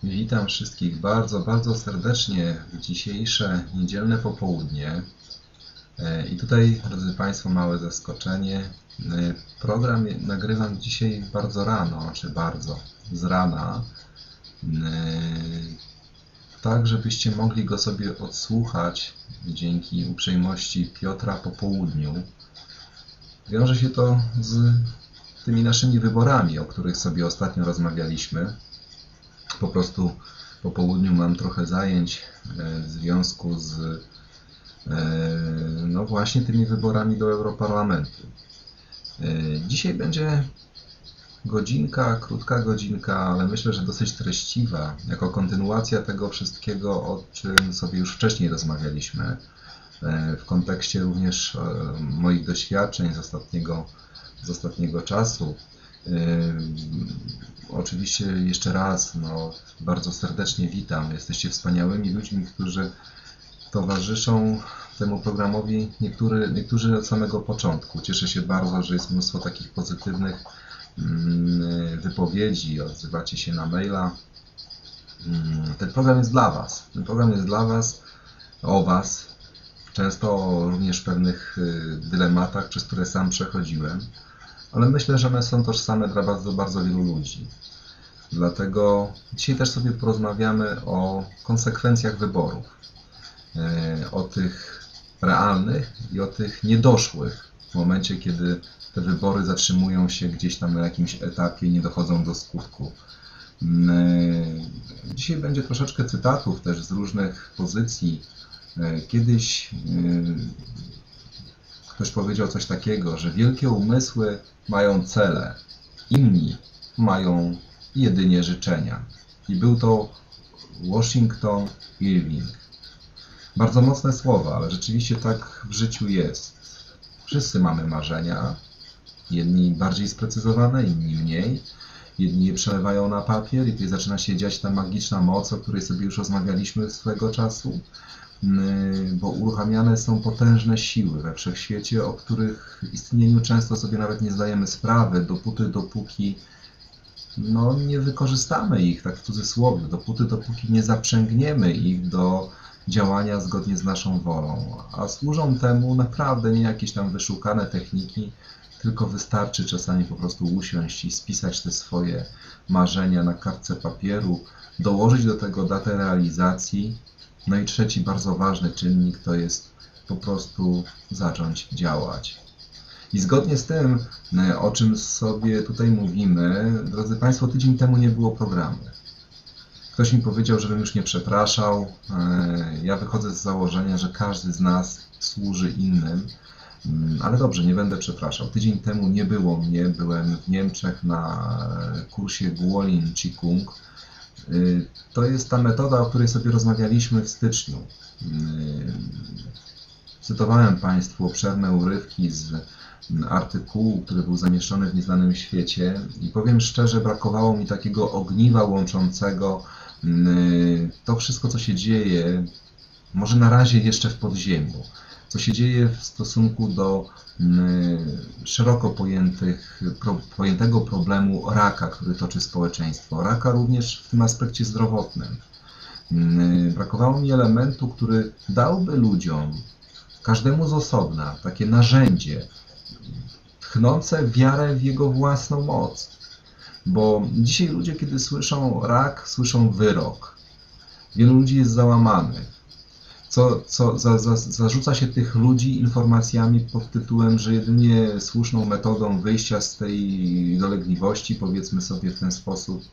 Witam wszystkich bardzo, bardzo serdecznie w dzisiejsze niedzielne popołudnie. I tutaj, drodzy Państwo, małe zaskoczenie. Program nagrywam dzisiaj bardzo rano, czy bardzo z rana, tak żebyście mogli go sobie odsłuchać dzięki uprzejmości Piotra po południu. Wiąże się to z tymi naszymi wyborami, o których sobie ostatnio rozmawialiśmy. Po prostu po południu mam trochę zajęć w związku z no właśnie tymi wyborami do Europarlamentu. Dzisiaj będzie godzinka, krótka godzinka, ale myślę, że dosyć treściwa, jako kontynuacja tego wszystkiego, o czym sobie już wcześniej rozmawialiśmy, w kontekście również moich doświadczeń z ostatniego czasu. Oczywiście jeszcze raz bardzo serdecznie witam. Jesteście wspaniałymi ludźmi, którzy towarzyszą temu programowi, niektórzy od samego początku. Cieszę się bardzo, że jest mnóstwo takich pozytywnych wypowiedzi, odzywacie się na maila. Ten program jest dla Was. Ten program jest dla Was, o Was, często również w pewnych dylematach, przez które sam przechodziłem, ale myślę, że one są tożsame dla bardzo, bardzo wielu ludzi. Dlatego dzisiaj też sobie porozmawiamy o konsekwencjach wyborów, o tych realnych i o tych niedoszłych w momencie, kiedy te wybory zatrzymują się gdzieś tam na jakimś etapie i nie dochodzą do skutku. Dzisiaj będzie troszeczkę cytatów też z różnych pozycji. Kiedyś ktoś powiedział coś takiego, że wielkie umysły mają cele, inni mają jedynie życzenia. I był to Washington Irving. Bardzo mocne słowa, ale rzeczywiście tak w życiu jest. Wszyscy mamy marzenia, jedni bardziej sprecyzowane, inni mniej. Jedni je przelewają na papier i tutaj zaczyna się dziać ta magiczna moc, o której sobie już rozmawialiśmy swego czasu, bo uruchamiane są potężne siły we wszechświecie, o których istnieniu często sobie nawet nie zdajemy sprawy, dopóki nie wykorzystamy ich, tak w cudzysłowie, dopóki nie zaprzęgniemy ich do działania zgodnie z naszą wolą. A służą temu naprawdę nie jakieś tam wyszukane techniki, tylko wystarczy czasami po prostu usiąść i spisać te swoje marzenia na kartce papieru, dołożyć do tego datę realizacji. No i trzeci bardzo ważny czynnik to jest po prostu zacząć działać. I zgodnie z tym, o czym sobie tutaj mówimy, drodzy Państwo, tydzień temu nie było programu. Ktoś mi powiedział, żebym już nie przepraszał. Ja wychodzę z założenia, że każdy z nas służy innym, ale dobrze, nie będę przepraszał. Tydzień temu nie było mnie, byłem w Niemczech na kursie Guolin Qigong. To jest ta metoda, o której sobie rozmawialiśmy w styczniu. Cytowałem Państwu obszerne urywki z artykułu, który był zamieszczony w Nieznanym Świecie i powiem szczerze, brakowało mi takiego ogniwa łączącego to wszystko, co się dzieje, może na razie jeszcze w podziemiu, co się dzieje w stosunku do szeroko pojętego problemu raka, który toczy społeczeństwo. Raka również w tym aspekcie zdrowotnym. Brakowało mi elementu, który dałby ludziom, każdemu z osobna, takie narzędzie tchnące wiarę w jego własną moc. Bo dzisiaj ludzie, kiedy słyszą rak, słyszą wyrok. Wielu ludzi jest załamanych. Zarzuca się tych ludzi informacjami pod tytułem, że jedynie słuszną metodą wyjścia z tej dolegliwości, powiedzmy sobie w ten sposób,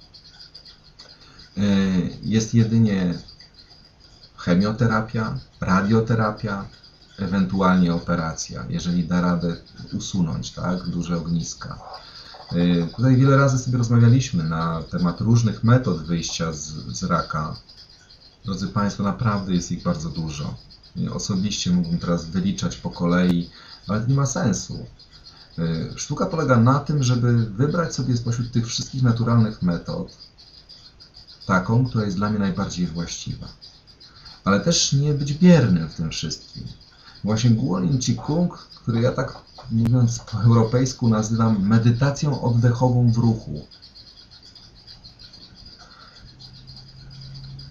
jest jedynie chemioterapia, radioterapia, ewentualnie operacja, jeżeli da radę usunąć duże ogniska. Tutaj wiele razy sobie rozmawialiśmy na temat różnych metod wyjścia z raka. Drodzy Państwo, naprawdę jest ich bardzo dużo. Osobiście mógłbym teraz wyliczać po kolei, ale to nie ma sensu. Sztuka polega na tym, żeby wybrać sobie spośród tych wszystkich naturalnych metod taką, która jest dla mnie najbardziej właściwa. Ale też nie być biernym w tym wszystkim. Właśnie Guolin Qigong, który ja tak mówiąc po europejsku nazywam medytacją oddechową w ruchu.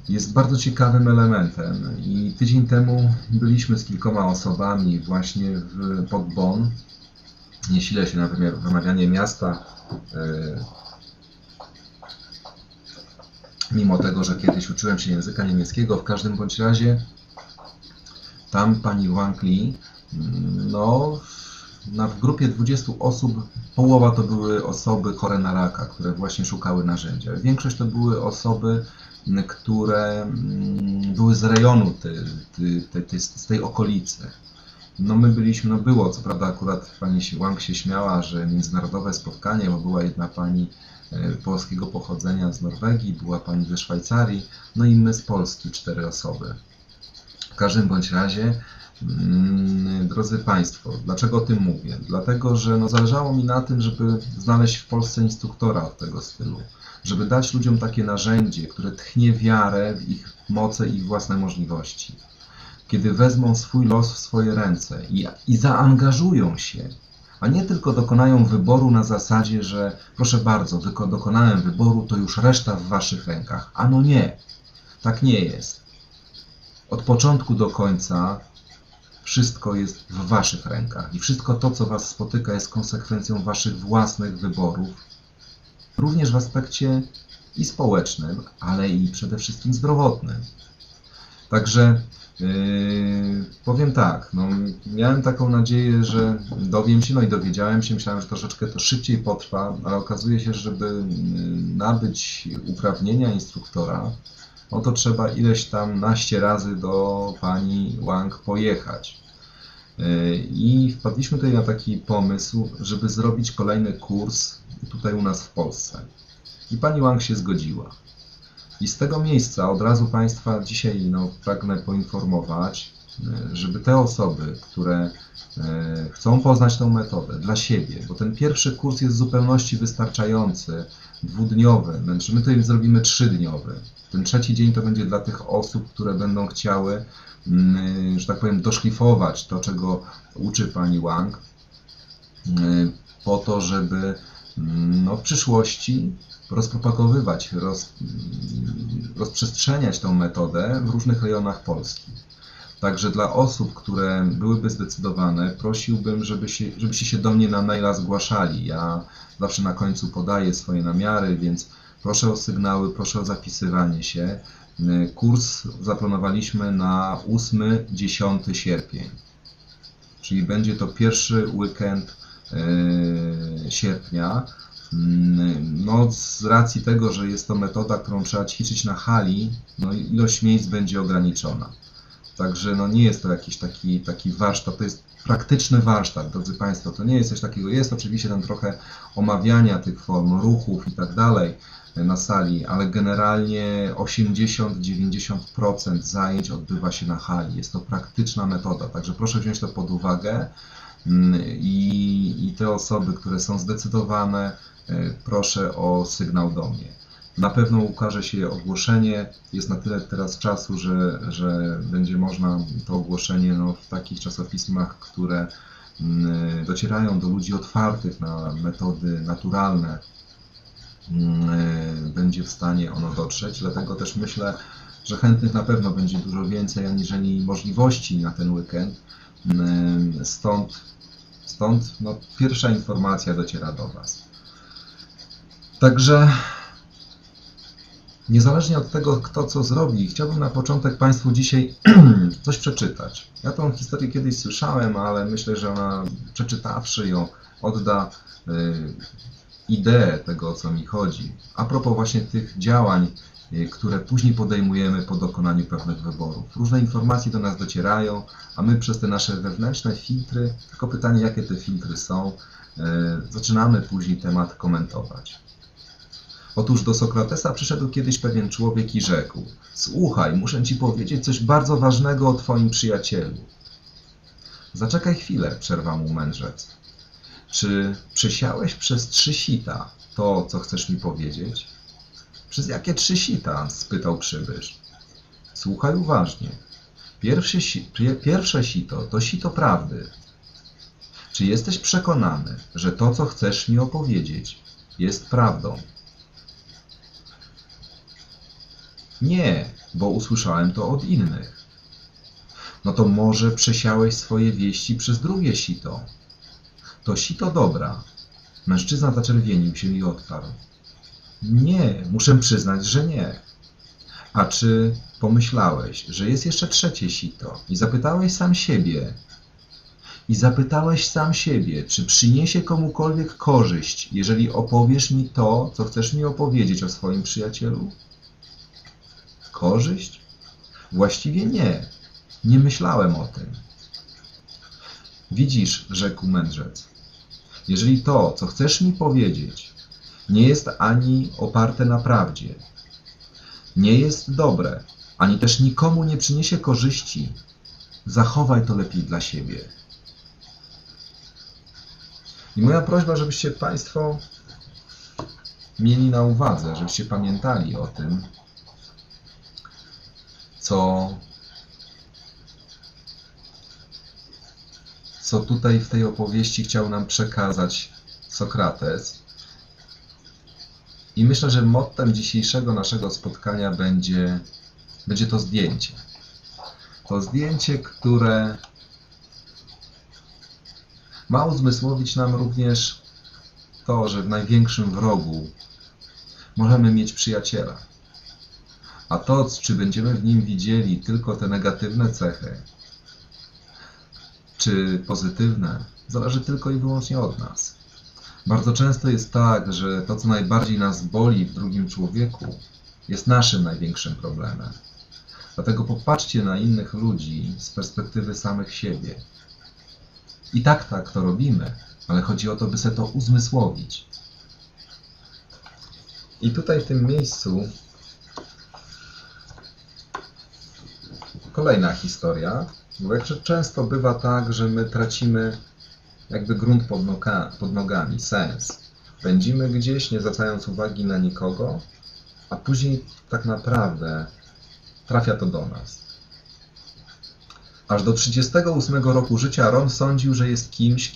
jest bardzo ciekawym elementem i tydzień temu byliśmy z kilkoma osobami właśnie pod Bonn. Nie silę się na wymawianie miasta, mimo tego, że kiedyś uczyłem się języka niemieckiego. W każdym bądź razie tam pani Wang Li, no, w grupie 20 osób połowa to były osoby chore na raka, które właśnie szukały narzędzia. Większość to były osoby, które były z rejonu z tej okolicy. No my byliśmy, no było, co prawda akurat pani Wang się śmiała, że międzynarodowe spotkanie, bo była jedna pani polskiego pochodzenia z Norwegii, była pani ze Szwajcarii, no i my z Polski, 4 osoby. W każdym bądź razie, drodzy Państwo, dlaczego o tym mówię? Dlatego, że no zależało mi na tym, żeby znaleźć w Polsce instruktora od tego stylu, żeby dać ludziom takie narzędzie, które tchnie wiarę w ich moce i ich własne możliwości. Kiedy wezmą swój los w swoje ręce i zaangażują się, a nie tylko dokonają wyboru na zasadzie, że proszę bardzo, tylko dokonałem wyboru, to już reszta w Waszych rękach. Ano nie, tak nie jest. Od początku do końca wszystko jest w Waszych rękach i wszystko to, co Was spotyka, jest konsekwencją Waszych własnych wyborów, również w aspekcie i społecznym, ale i przede wszystkim zdrowotnym. Także powiem tak, no, miałem taką nadzieję, że dowiem się, no i dowiedziałem się, myślałem, że troszeczkę to szybciej potrwa, ale okazuje się, że żeby nabyć uprawnienia instruktora, no to trzeba ileś tam naście razy do pani Wang pojechać. I wpadliśmy tutaj na taki pomysł, żeby zrobić kolejny kurs tutaj u nas w Polsce. I pani Wang się zgodziła. I z tego miejsca od razu Państwa dzisiaj pragnę poinformować, żeby te osoby, które chcą poznać tę metodę dla siebie, bo ten pierwszy kurs jest w zupełności wystarczający, dwudniowy, znaczy my tutaj zrobimy 3-dniowy. Ten 3. dzień to będzie dla tych osób, które będą chciały, że tak powiem, doszlifować to, czego uczy pani Wang, po to, żeby w przyszłości rozpropagowywać, rozprzestrzeniać tę metodę w różnych rejonach Polski. Także dla osób, które byłyby zdecydowane, prosiłbym, żebyście się do mnie na maila zgłaszali. Ja zawsze na końcu podaję swoje namiary, więc proszę o sygnały, proszę o zapisywanie się. Kurs zaplanowaliśmy na 8-10 sierpień, czyli będzie to pierwszy weekend sierpnia. No, z racji tego, że jest to metoda, którą trzeba ćwiczyć na hali, no ilość miejsc będzie ograniczona. Także no, nie jest to jakiś taki warsztat, to jest praktyczny warsztat, drodzy Państwo, to nie jest coś takiego, jest oczywiście tam trochę omawiania tych form, ruchów i tak dalej na sali, ale generalnie 80-90% zajęć odbywa się na hali, jest to praktyczna metoda, także proszę wziąć to pod uwagę i te osoby, które są zdecydowane, proszę o sygnał do mnie. Na pewno ukaże się ogłoszenie, jest na tyle teraz czasu, że będzie można to ogłoszenie w takich czasopismach, które docierają do ludzi otwartych na metody naturalne, będzie w stanie ono dotrzeć, dlatego też myślę, że chętnych na pewno będzie dużo więcej aniżeli możliwości na ten weekend, stąd pierwsza informacja dociera do Was. Także niezależnie od tego, kto co zrobi, chciałbym na początek Państwu dzisiaj coś przeczytać. Ja tą historię kiedyś słyszałem, ale myślę, że ona, przeczytawszy ją, odda ideę tego, o co mi chodzi. A propos właśnie tych działań, które później podejmujemy po dokonaniu pewnych wyborów. Różne informacje do nas docierają, a my przez te nasze wewnętrzne filtry, tylko pytanie, jakie te filtry są, zaczynamy później temat komentować. Otóż do Sokratesa przyszedł kiedyś pewien człowiek i rzekł: słuchaj, muszę Ci powiedzieć coś bardzo ważnego o Twoim przyjacielu. Zaczekaj chwilę, przerwał mu mędrzec. Czy przesiałeś przez 3 sita to, co chcesz mi powiedzieć? Przez jakie 3 sita? Spytał przybysz. Słuchaj uważnie. Pierwsze sito to sito prawdy. Czy jesteś przekonany, że to, co chcesz mi opowiedzieć, jest prawdą? Nie, bo usłyszałem to od innych. No to może przesiałeś swoje wieści przez drugie sito. To sito dobra. Mężczyzna zaczerwienił się i odparł. Nie, muszę przyznać, że nie. A czy pomyślałeś, że jest jeszcze trzecie sito i zapytałeś sam siebie, czy przyniesie komukolwiek korzyść, jeżeli opowiesz mi to, co chcesz mi opowiedzieć o swoim przyjacielu? Korzyść? Właściwie nie. Nie myślałem o tym. Widzisz, rzekł mędrzec, jeżeli to, co chcesz mi powiedzieć, nie jest ani oparte na prawdzie, nie jest dobre, ani też nikomu nie przyniesie korzyści, zachowaj to lepiej dla siebie. I moja prośba, żebyście Państwo mieli na uwadze, żebyście pamiętali o tym, co tutaj w tej opowieści chciał nam przekazać Sokrates. I myślę, że mottem dzisiejszego naszego spotkania będzie to zdjęcie. To zdjęcie, które ma uzmysłowić nam również to, że w największym wrogu możemy mieć przyjaciela. A to, czy będziemy w nim widzieli tylko te negatywne cechy, czy pozytywne, zależy tylko i wyłącznie od nas. Bardzo często jest tak, że to, co najbardziej nas boli w drugim człowieku, jest naszym największym problemem. Dlatego popatrzcie na innych ludzi z perspektywy samych siebie. I tak to robimy, ale chodzi o to, by sobie to uzmysłowić. I tutaj w tym miejscu kolejna historia, bo jakże często bywa tak, że my tracimy jakby grunt pod nogami, sens. Pędzimy gdzieś, nie zwracając uwagi na nikogo, a później tak naprawdę trafia to do nas. Aż do 38 roku życia Ron sądził, że jest kimś,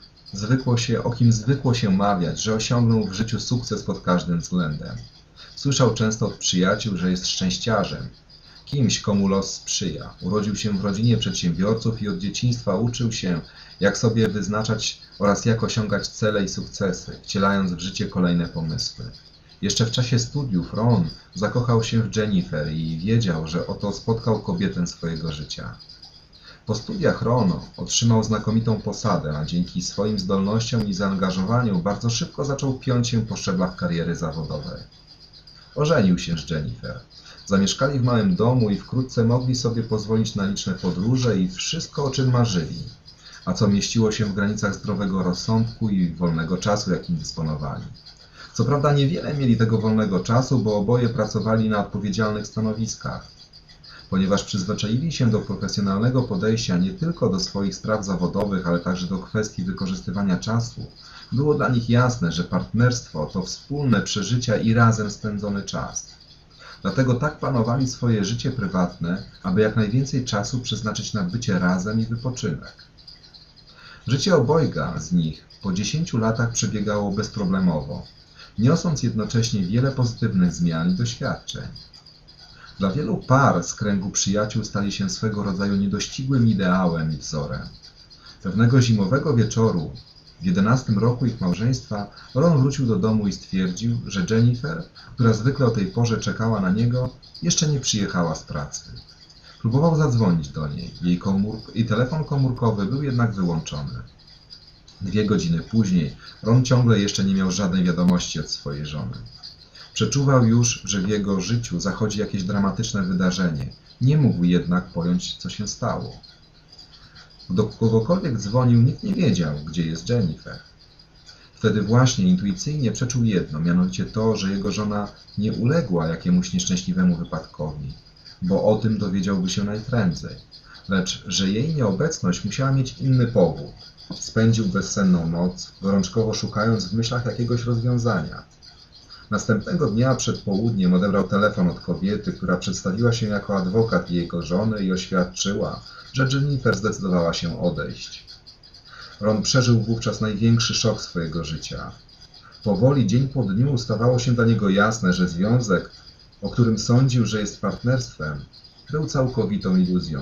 o kim zwykło się mawiać, że osiągnął w życiu sukces pod każdym względem. Słyszał często od przyjaciół, że jest szczęściarzem, kimś, komu los sprzyja. Urodził się w rodzinie przedsiębiorców i od dzieciństwa uczył się, jak sobie wyznaczać oraz jak osiągać cele i sukcesy, wcielając w życie kolejne pomysły. Jeszcze w czasie studiów Ron zakochał się w Jennifer i wiedział, że oto spotkał kobietę swojego życia. Po studiach Ron otrzymał znakomitą posadę, a dzięki swoim zdolnościom i zaangażowaniu bardzo szybko zaczął piąć się po szczeblach kariery zawodowej. Ożenił się z Jennifer. Zamieszkali w małym domu i wkrótce mogli sobie pozwolić na liczne podróże i wszystko, o czym marzyli, a co mieściło się w granicach zdrowego rozsądku i wolnego czasu, jakim dysponowali. Co prawda niewiele mieli tego wolnego czasu, bo oboje pracowali na odpowiedzialnych stanowiskach. Ponieważ przyzwyczaili się do profesjonalnego podejścia nie tylko do swoich spraw zawodowych, ale także do kwestii wykorzystywania czasu, było dla nich jasne, że partnerstwo to wspólne przeżycia i razem spędzony czas. Dlatego tak planowali swoje życie prywatne, aby jak najwięcej czasu przeznaczyć na bycie razem i wypoczynek. Życie obojga z nich po 10 latach przebiegało bezproblemowo, niosąc jednocześnie wiele pozytywnych zmian i doświadczeń. Dla wielu par z kręgu przyjaciół stali się swego rodzaju niedościgłym ideałem i wzorem. Pewnego zimowego wieczoru, w 11 roku ich małżeństwa, Ron wrócił do domu i stwierdził, że Jennifer, która zwykle o tej porze czekała na niego, jeszcze nie przyjechała z pracy. Próbował zadzwonić do niej, jej telefon komórkowy był jednak wyłączony. 2 godziny później Ron ciągle jeszcze nie miał żadnej wiadomości od swojej żony. Przeczuwał już, że w jego życiu zachodzi jakieś dramatyczne wydarzenie. Nie mógł jednak pojąć, co się stało. Do kogokolwiek dzwonił, nikt nie wiedział, gdzie jest Jennifer. Wtedy właśnie intuicyjnie przeczuł jedno, mianowicie to, że jego żona nie uległa jakiemuś nieszczęśliwemu wypadkowi, bo o tym dowiedziałby się najprędzej, lecz że jej nieobecność musiała mieć inny powód. Spędził bezsenną noc, gorączkowo szukając w myślach jakiegoś rozwiązania. Następnego dnia przed południem odebrał telefon od kobiety, która przedstawiła się jako adwokat jego żony i oświadczyła, że Jennifer zdecydowała się odejść. Ron przeżył wówczas największy szok swojego życia. Powoli, dzień po dniu, stawało się dla niego jasne, że związek, o którym sądził, że jest partnerstwem, był całkowitą iluzją.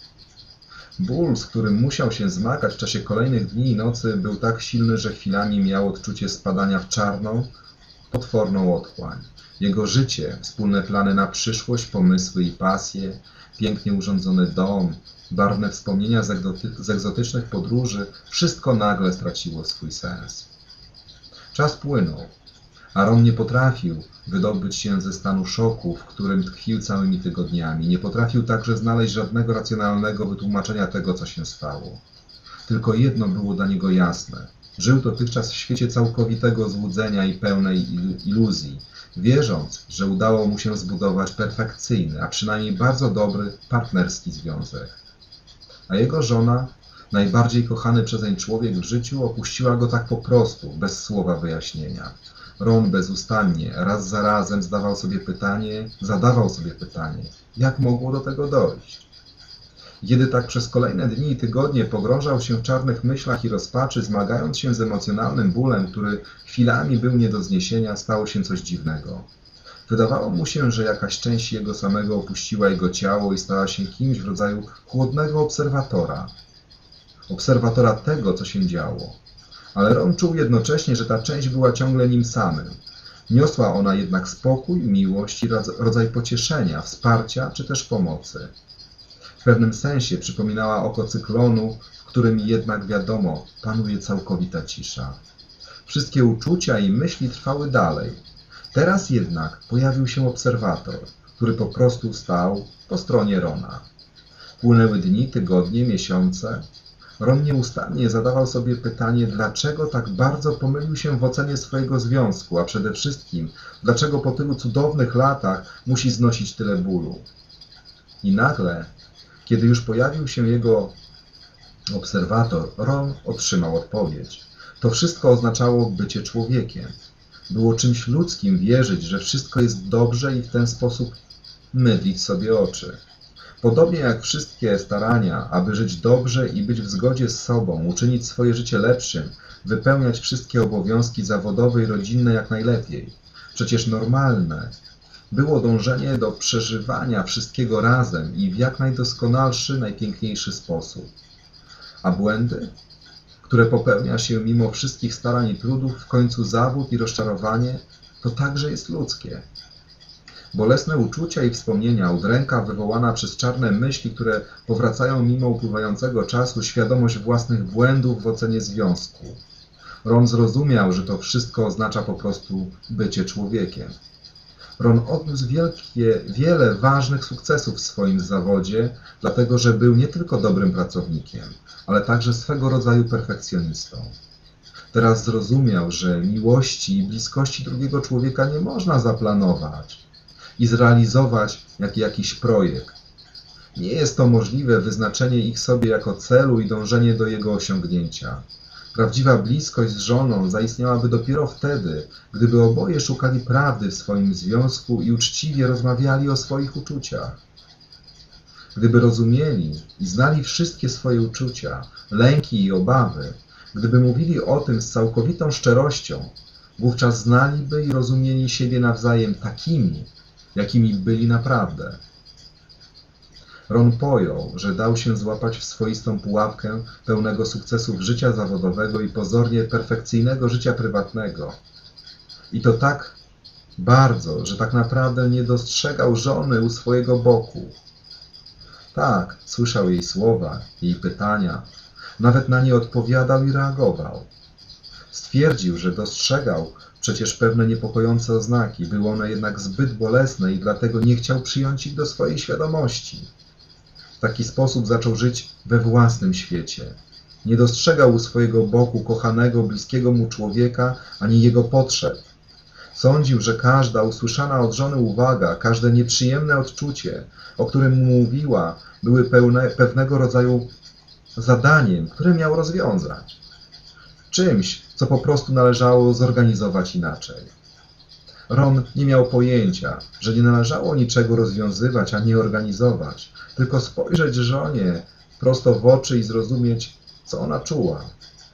Ból, z którym musiał się zmagać w czasie kolejnych dni i nocy, był tak silny, że chwilami miał odczucie spadania w czarną, potworną otchłań. Jego życie, wspólne plany na przyszłość, pomysły i pasje, pięknie urządzony dom, barwne wspomnienia z egzotycznych podróży, wszystko nagle straciło swój sens. Czas płynął, a Ron nie potrafił wydobyć się ze stanu szoku, w którym tkwił całymi tygodniami. Nie potrafił także znaleźć żadnego racjonalnego wytłumaczenia tego, co się stało. Tylko jedno było dla niego jasne. Żył dotychczas w świecie całkowitego złudzenia i pełnej iluzji, wierząc, że udało mu się zbudować perfekcyjny, a przynajmniej bardzo dobry partnerski związek. A jego żona, najbardziej kochany przezeń człowiek w życiu, opuściła go tak po prostu, bez słowa wyjaśnienia. Ron bezustannie, raz za razem zadawał sobie pytanie, jak mogło do tego dojść. Kiedy tak przez kolejne dni i tygodnie pogrążał się w czarnych myślach i rozpaczy, zmagając się z emocjonalnym bólem, który chwilami był nie do zniesienia, stało się coś dziwnego. Wydawało mu się, że jakaś część jego samego opuściła jego ciało i stała się kimś w rodzaju chłodnego obserwatora. Obserwatora tego, co się działo. Ale Ron czuł jednocześnie, że ta część była ciągle nim samym. Niosła ona jednak spokój, miłość i rodzaj pocieszenia, wsparcia czy też pomocy. W pewnym sensie przypominała oko cyklonu, w którym jednak wiadomo, panuje całkowita cisza. Wszystkie uczucia i myśli trwały dalej. Teraz jednak pojawił się obserwator, który po prostu stał po stronie Rona. Płynęły dni, tygodnie, miesiące. Ron nieustannie zadawał sobie pytanie, dlaczego tak bardzo pomylił się w ocenie swojego związku, a przede wszystkim, dlaczego po tylu cudownych latach musi znosić tyle bólu. I nagle, kiedy już pojawił się jego obserwator, Ron otrzymał odpowiedź. To wszystko oznaczało bycie człowiekiem. Było czymś ludzkim wierzyć, że wszystko jest dobrze i w ten sposób mydlić sobie oczy. Podobnie jak wszystkie starania, aby żyć dobrze i być w zgodzie z sobą, uczynić swoje życie lepszym, wypełniać wszystkie obowiązki zawodowe i rodzinne jak najlepiej. Przecież normalne było dążenie do przeżywania wszystkiego razem i w jak najdoskonalszy, najpiękniejszy sposób. A błędy, które popełnia się mimo wszystkich starań i trudów, w końcu zawód i rozczarowanie, to także jest ludzkie. Bolesne uczucia i wspomnienia, udręka wywołana przez czarne myśli, które powracają mimo upływającego czasu, świadomość własnych błędów w ocenie związku. Ron zrozumiał, że to wszystko oznacza po prostu bycie człowiekiem. Ron odniósł wiele ważnych sukcesów w swoim zawodzie, dlatego że był nie tylko dobrym pracownikiem, ale także swego rodzaju perfekcjonistą. Teraz zrozumiał, że miłości i bliskości drugiego człowieka nie można zaplanować i zrealizować jak jakiś projekt. Nie jest to możliwe wyznaczenie ich sobie jako celu i dążenie do jego osiągnięcia. Prawdziwa bliskość z żoną zaistniałaby dopiero wtedy, gdyby oboje szukali prawdy w swoim związku i uczciwie rozmawiali o swoich uczuciach. Gdyby rozumieli i znali wszystkie swoje uczucia, lęki i obawy, gdyby mówili o tym z całkowitą szczerością, wówczas znaliby i rozumieli siebie nawzajem takimi, jakimi byli naprawdę. Ron pojął, że dał się złapać w swoistą pułapkę pełnego sukcesów życia zawodowego i pozornie perfekcyjnego życia prywatnego. I to tak bardzo, że tak naprawdę nie dostrzegał żony u swojego boku. Tak, słyszał jej słowa, jej pytania, nawet na nie odpowiadał i reagował. Stwierdził, że dostrzegał przecież pewne niepokojące oznaki, były one jednak zbyt bolesne i dlatego nie chciał przyjąć ich do swojej świadomości. W taki sposób zaczął żyć we własnym świecie. Nie dostrzegał u swojego boku kochanego, bliskiego mu człowieka, ani jego potrzeb. Sądził, że każda usłyszana od żony uwaga, każde nieprzyjemne odczucie, o którym mu mówiła, były pewnego rodzaju zadaniem, które miał rozwiązać. Czymś, co po prostu należało zorganizować inaczej. Ron nie miał pojęcia, że nie należało niczego rozwiązywać ani organizować, tylko spojrzeć żonie prosto w oczy i zrozumieć, co ona czuła.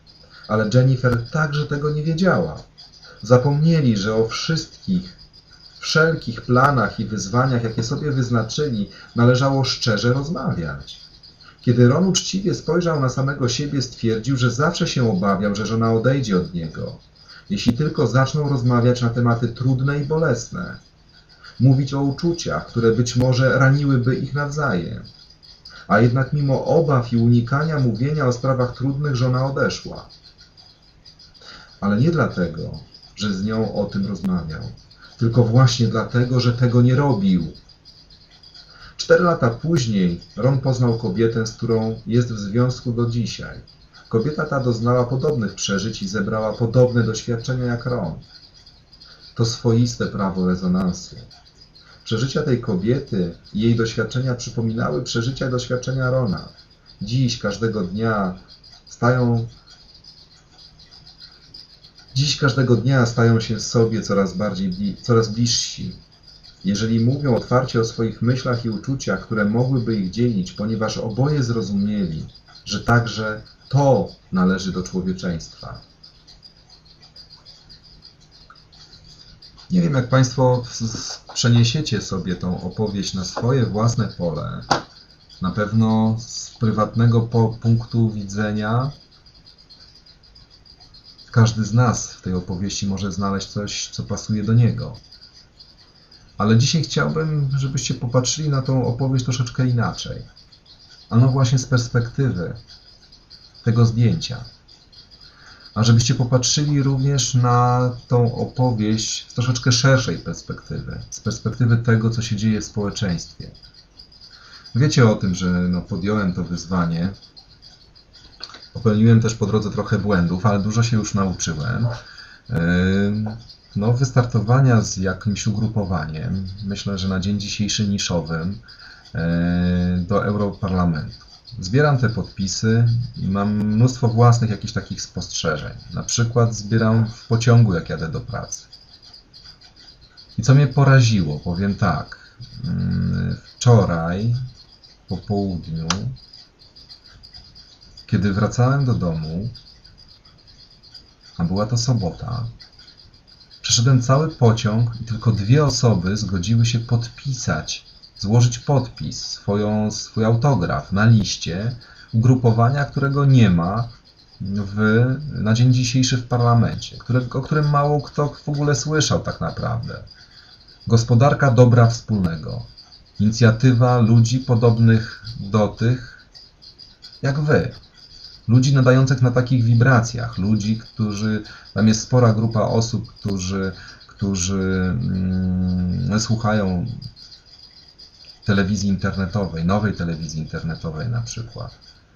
Ale Jennifer także tego nie wiedziała. Zapomnieli, że o wszystkich wszelkich planach i wyzwaniach, jakie sobie wyznaczyli, należało szczerze rozmawiać. Kiedy Ron uczciwie spojrzał na samego siebie, stwierdził, że zawsze się obawiał, że żona odejdzie od niego, jeśli tylko zaczną rozmawiać na tematy trudne i bolesne, mówić o uczuciach, które być może raniłyby ich nawzajem. A jednak mimo obaw i unikania mówienia o sprawach trudnych żona odeszła. Ale nie dlatego, że z nią o tym rozmawiał, tylko właśnie dlatego, że tego nie robił. 4 lata później Ron poznał kobietę, z którą jest w związku do dzisiaj. Kobieta ta doznała podobnych przeżyć i zebrała podobne doświadczenia jak Ron. To swoiste prawo rezonansu. Przeżycia tej kobiety i jej doświadczenia przypominały przeżycia i doświadczenia Rona. Dziś każdego dnia stają się sobie coraz bliżsi. Jeżeli mówią otwarcie o swoich myślach i uczuciach, które mogłyby ich dzielić, ponieważ oboje zrozumieli, że także to należy do człowieczeństwa. Nie wiem, jak Państwo przeniesiecie sobie tą opowieść na swoje własne pole. Na pewno z prywatnego punktu widzenia każdy z nas w tej opowieści może znaleźć coś, co pasuje do niego. Ale dzisiaj chciałbym, żebyście popatrzyli na tą opowieść troszeczkę inaczej. Ano właśnie z perspektywy tego zdjęcia. A żebyście popatrzyli również na tą opowieść z troszeczkę szerszej perspektywy. Z perspektywy tego, co się dzieje w społeczeństwie. Wiecie o tym, że podjąłem to wyzwanie. Popełniłem też po drodze trochę błędów, ale dużo się już nauczyłem. Wystartowania z jakimś ugrupowaniem, myślę, że na dzień dzisiejszy niszowym, do Europarlamentu. Zbieram te podpisy i mam mnóstwo własnych jakichś takich spostrzeżeń. Na przykład zbieram w pociągu, jak jadę do pracy. I co mnie poraziło, powiem tak. Wczoraj po południu, kiedy wracałem do domu, a była to sobota, przeszedłem cały pociąg i tylko 2 osoby zgodziły się podpisać, złożyć podpis, swój autograf na liście ugrupowania, którego nie ma na dzień dzisiejszy w parlamencie, o którym mało kto w ogóle słyszał tak naprawdę. Gospodarka dobra wspólnego. Inicjatywa ludzi podobnych do tych jak wy. Ludzi nadających na takich wibracjach, ludzi, tam jest spora grupa osób, którzy słuchają telewizji internetowej, nowej telewizji internetowej na przykład.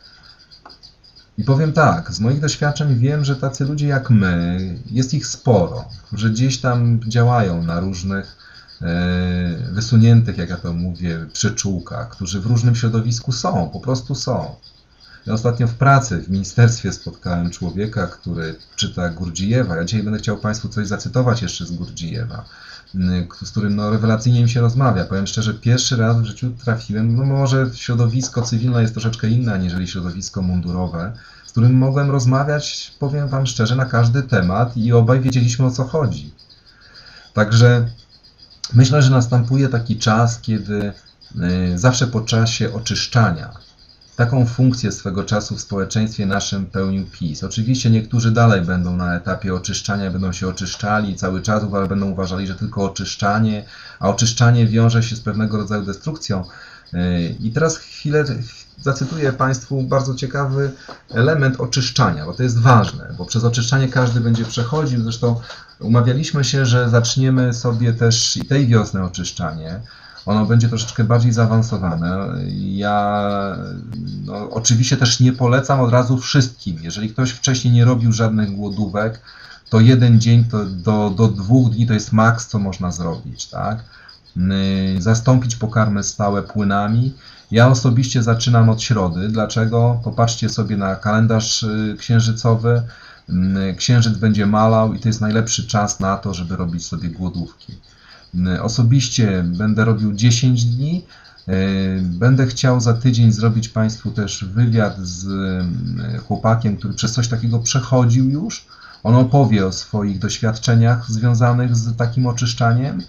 I powiem tak, z moich doświadczeń wiem, że tacy ludzie jak my, jest ich sporo, którzy gdzieś tam działają na różnych wysuniętych, jak ja to mówię, przyczółkach, którzy w różnym środowisku są, po prostu są. Ja ostatnio w pracy, w ministerstwie spotkałem człowieka, który czyta Gurdjieffa. Ja dzisiaj będę chciał Państwu coś zacytować jeszcze z Gurdjieffa, z którym rewelacyjnie mi się rozmawia. Powiem szczerze, pierwszy raz w życiu trafiłem, może środowisko cywilne jest troszeczkę inne, aniżeli środowisko mundurowe, z którym mogłem rozmawiać, powiem Wam szczerze, na każdy temat i obaj wiedzieliśmy, o co chodzi. Także myślę, że następuje taki czas, kiedy zawsze po czasie oczyszczania, taką funkcję swego czasu w społeczeństwie naszym pełnił PiS. Oczywiście niektórzy dalej będą na etapie oczyszczania, będą się oczyszczali cały czas, ale będą uważali, że tylko oczyszczanie, a oczyszczanie wiąże się z pewnego rodzaju destrukcją. I teraz chwilę zacytuję Państwu bardzo ciekawy element oczyszczania, bo to jest ważne, bo przez oczyszczanie każdy będzie przechodził. Zresztą umawialiśmy się, że zaczniemy sobie też i tej wiosny oczyszczanie. Ono będzie troszeczkę bardziej zaawansowane. Ja oczywiście też nie polecam od razu wszystkim. Jeżeli ktoś wcześniej nie robił żadnych głodówek, to 1 dzień do 2 dni to jest maks, co można zrobić, tak? Zastąpić pokarmy stałe płynami. Ja osobiście zaczynam od środy. Dlaczego? Popatrzcie sobie na kalendarz księżycowy. Księżyc będzie malał i to jest najlepszy czas na to, żeby robić sobie głodówki. Osobiście będę robił 10 dni. Będę chciał za tydzień zrobić Państwu też wywiad z chłopakiem, który przez coś takiego przechodził już. On opowie o swoich doświadczeniach związanych z takim oczyszczaniem.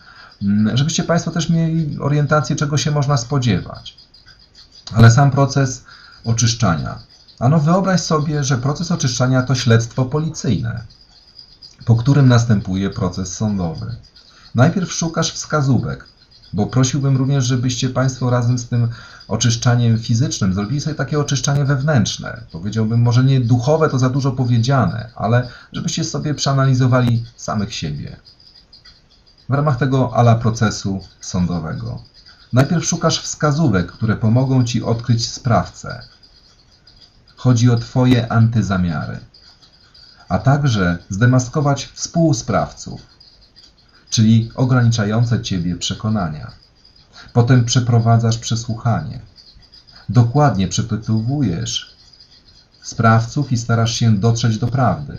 żebyście Państwo też mieli orientację, czego się można spodziewać. Ale sam proces oczyszczania. Ano wyobraź sobie, że proces oczyszczania to śledztwo policyjne, po którym następuje proces sądowy. Najpierw szukasz wskazówek, bo prosiłbym również, żebyście Państwo razem z tym oczyszczaniem fizycznym zrobili sobie takie oczyszczanie wewnętrzne. Powiedziałbym, może nie duchowe, to za dużo powiedziane, ale żebyście sobie przeanalizowali samych siebie. W ramach tego ala procesu sądowego. Najpierw szukasz wskazówek, które pomogą Ci odkryć sprawcę. Chodzi o Twoje antyzamiary, a także zdemaskować współsprawców, czyli ograniczające Ciebie przekonania. Potem przeprowadzasz przesłuchanie. Dokładnie przepytujesz sprawców i starasz się dotrzeć do prawdy.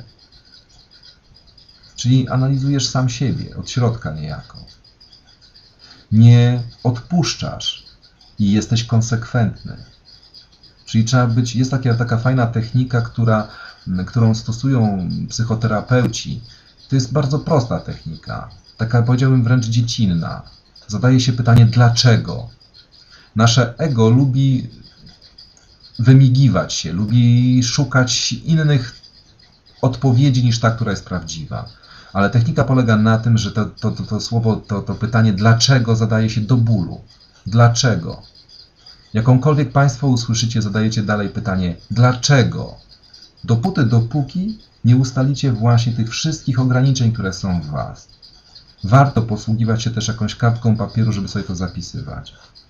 Czyli analizujesz sam siebie, od środka niejako. Nie odpuszczasz i jesteś konsekwentny. Czyli trzeba być, jest taka fajna technika, którą stosują psychoterapeuci. To jest bardzo prosta technika, taka powiedziałbym wręcz dziecinna. Zadaje się pytanie dlaczego. Nasze ego lubi wymigiwać się, lubi szukać innych odpowiedzi niż ta, która jest prawdziwa. Ale technika polega na tym, że to pytanie dlaczego zadaje się do bólu. Dlaczego? Jakąkolwiek Państwo usłyszycie, zadajecie dalej pytanie dlaczego? Dopóki nie ustalicie właśnie tych wszystkich ograniczeń, które są w Was. Warto posługiwać się też jakąś kartką papieru, żeby sobie to zapisywać.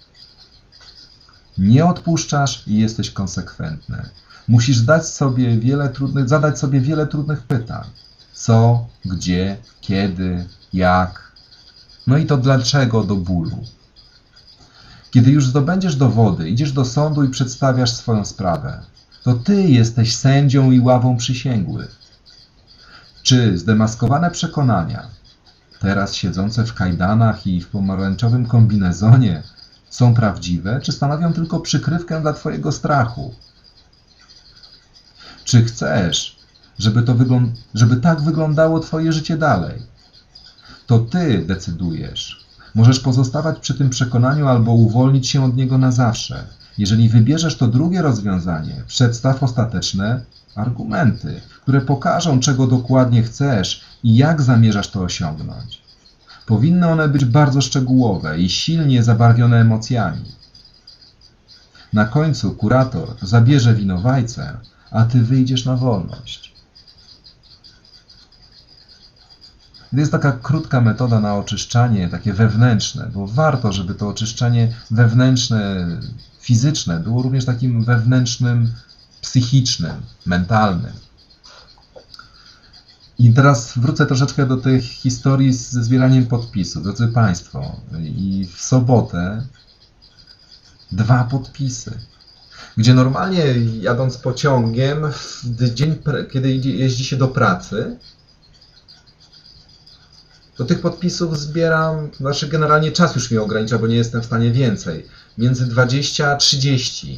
Nie odpuszczasz i jesteś konsekwentny. Musisz zadać sobie wiele trudnych pytań. Co, gdzie, kiedy, jak. No i to dlaczego do bólu. Kiedy już zdobędziesz dowody, idziesz do sądu i przedstawiasz swoją sprawę, to Ty jesteś sędzią i ławą przysięgłych. Czy zdemaskowane przekonania, teraz siedzące w kajdanach i w pomarańczowym kombinezonie, są prawdziwe, czy stanowią tylko przykrywkę dla Twojego strachu? Czy chcesz, żeby tak wyglądało Twoje życie dalej? To Ty decydujesz. Możesz pozostawać przy tym przekonaniu albo uwolnić się od niego na zawsze. Jeżeli wybierzesz to drugie rozwiązanie, przedstaw ostateczne argumenty, które pokażą, czego dokładnie chcesz i jak zamierzasz to osiągnąć. Powinny one być bardzo szczegółowe i silnie zabarwione emocjami. Na końcu kurator zabierze winowajcę, a Ty wyjdziesz na wolność. To jest taka krótka metoda na oczyszczanie, takie wewnętrzne, bo warto, żeby to oczyszczanie wewnętrzne, fizyczne było również takim wewnętrznym, psychicznym, mentalnym. I teraz wrócę troszeczkę do tych historii ze zbieraniem podpisów. Drodzy Państwo, i w sobotę 2 podpisy, gdzie normalnie jadąc pociągiem, w dzień, kiedy jeździ się do pracy, do tych podpisów zbieram, znaczy generalnie czas już mnie ogranicza, bo nie jestem w stanie więcej, między 20 a 30.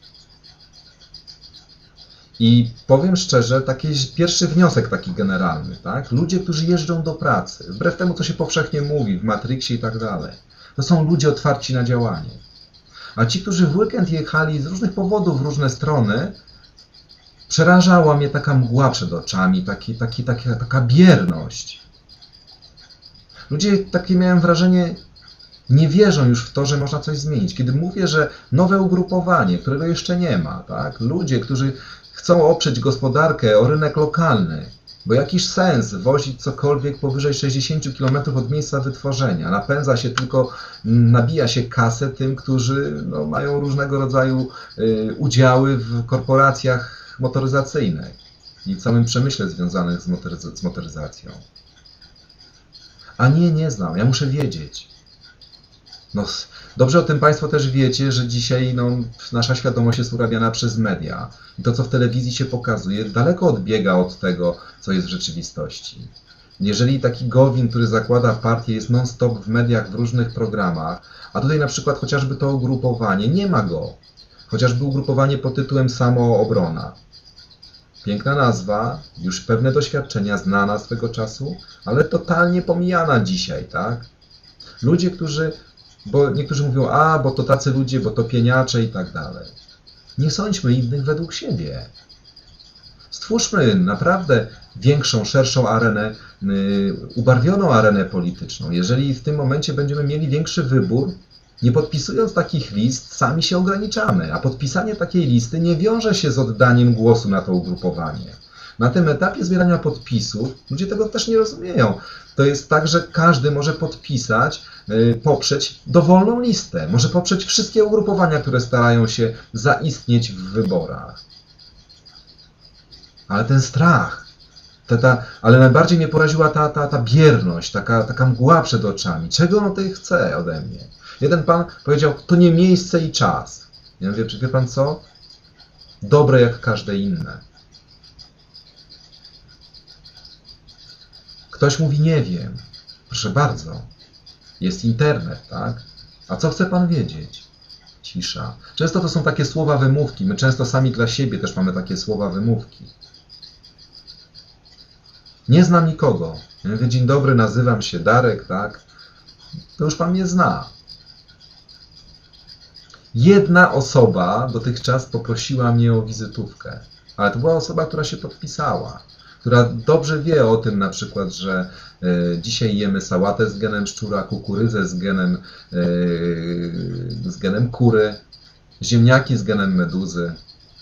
I powiem szczerze, taki pierwszy wniosek taki generalny, tak? Ludzie, którzy jeżdżą do pracy, wbrew temu, co się powszechnie mówi w Matrixie i tak dalej, to są ludzie otwarci na działanie. A ci, którzy w weekend jechali z różnych powodów w różne strony, przerażała mnie taka mgła przed oczami, taka bierność. Ludzie, takie miałem wrażenie, nie wierzą już w to, że można coś zmienić. Kiedy mówię, że nowe ugrupowanie, którego jeszcze nie ma, tak? Ludzie, którzy chcą oprzeć gospodarkę o rynek lokalny, bo jakiś sens wozić cokolwiek powyżej 60 km od miejsca wytworzenia. Napędza się tylko, nabija się kasę tym, którzy mają różnego rodzaju udziały w korporacjach motoryzacyjnych i całym przemyśle związanym z motoryzacją. A nie znam, ja muszę wiedzieć. Dobrze o tym Państwo też wiecie, że dzisiaj nasza świadomość jest urabiana przez media. I to, co w telewizji się pokazuje, daleko odbiega od tego, co jest w rzeczywistości. Jeżeli taki Gowin, który zakłada partię, jest non-stop w mediach, w różnych programach, a tutaj na przykład chociażby to ugrupowanie, nie ma go. Chociażby ugrupowanie pod tytułem Samoobrona. Piękna nazwa, już pewne doświadczenia, znana swego czasu, ale totalnie pomijana dzisiaj, tak? Ludzie, bo niektórzy mówią, bo to tacy ludzie, bo to pieniacze i tak dalej. Nie sądźmy innych według siebie. Stwórzmy naprawdę większą, szerszą arenę, ubarwioną arenę polityczną. Jeżeli w tym momencie będziemy mieli większy wybór, nie podpisując takich list, sami się ograniczamy, a podpisanie takiej listy nie wiąże się z oddaniem głosu na to ugrupowanie. Na tym etapie zbierania podpisów ludzie tego też nie rozumieją. To jest tak, że każdy może podpisać, poprzeć dowolną listę. Może poprzeć wszystkie ugrupowania, które starają się zaistnieć w wyborach. Ale ten strach, ale najbardziej mnie poraziła ta bierność, taka mgła przed oczami. Czego on tutaj chce ode mnie? Jeden pan powiedział, to nie miejsce i czas. Ja mówię, czy wie pan co? Dobre jak każde inne. Ktoś mówi, nie wiem. Proszę bardzo, jest internet, tak? A co chce pan wiedzieć? Cisza. Często to są takie słowa wymówki. My często sami dla siebie też mamy takie słowa wymówki. Nie znam nikogo. Ja mówię, dzień dobry, nazywam się Darek, tak? To już pan mnie zna. Jedna osoba dotychczas poprosiła mnie o wizytówkę, ale to była osoba, która się podpisała, która dobrze wie o tym na przykład, że dzisiaj jemy sałatę z genem szczura, kukurydzę z genem kury, ziemniaki z genem meduzy.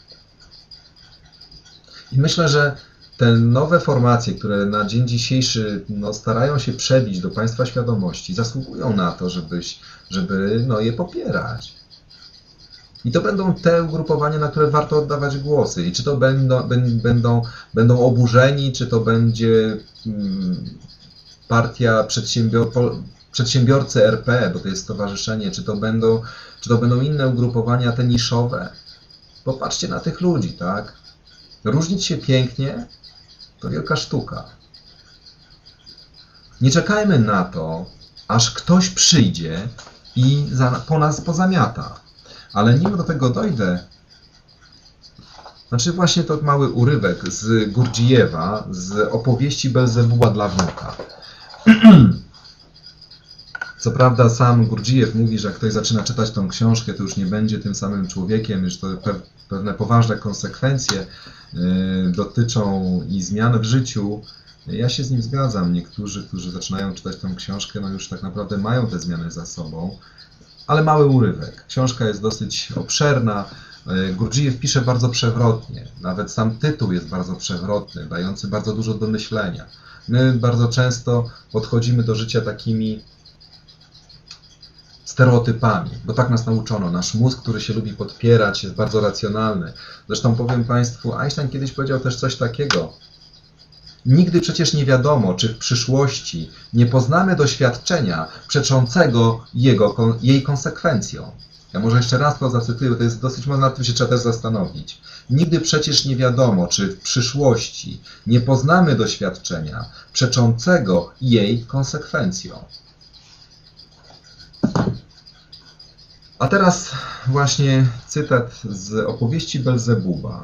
I myślę, że te nowe formacje, które na dzień dzisiejszy starają się przebić do państwa świadomości, zasługują na to, żeby je popierać. I to będą te ugrupowania, na które warto oddawać głosy. I czy to będą oburzeni, czy to będzie partia przedsiębiorcy RP, bo to jest stowarzyszenie, czy to będą inne ugrupowania, te niszowe. Popatrzcie na tych ludzi, tak? Różnić się pięknie to wielka sztuka. Nie czekajmy na to, aż ktoś przyjdzie i po nas pozamiata. Ale nim do tego dojdę, znaczy właśnie to mały urywek z Gurdzijewa, z opowieści Belzebuba dla wnuka. Co prawda sam Gurdzijew mówi, że jak ktoś zaczyna czytać tą książkę, to już nie będzie tym samym człowiekiem, już to pewne poważne konsekwencje dotyczą i zmian w życiu. Ja się z nim zgadzam. Niektórzy, którzy zaczynają czytać tą książkę, już tak naprawdę mają te zmiany za sobą. Ale mały urywek. Książka jest dosyć obszerna. Gurdzijew pisze bardzo przewrotnie. Nawet sam tytuł jest bardzo przewrotny, dający bardzo dużo do myślenia. My bardzo często podchodzimy do życia takimi stereotypami, bo tak nas nauczono. Nasz mózg, który się lubi podpierać, jest bardzo racjonalny. Zresztą powiem Państwu, Einstein kiedyś powiedział też coś takiego. Nigdy przecież nie wiadomo, czy w przyszłości nie poznamy doświadczenia przeczącego jej konsekwencjom. Ja może jeszcze raz to zacytuję, bo to jest dosyć, nad tym się trzeba też zastanowić. Nigdy przecież nie wiadomo, czy w przyszłości nie poznamy doświadczenia przeczącego jej konsekwencjom. A teraz właśnie cytat z opowieści Belzebuba.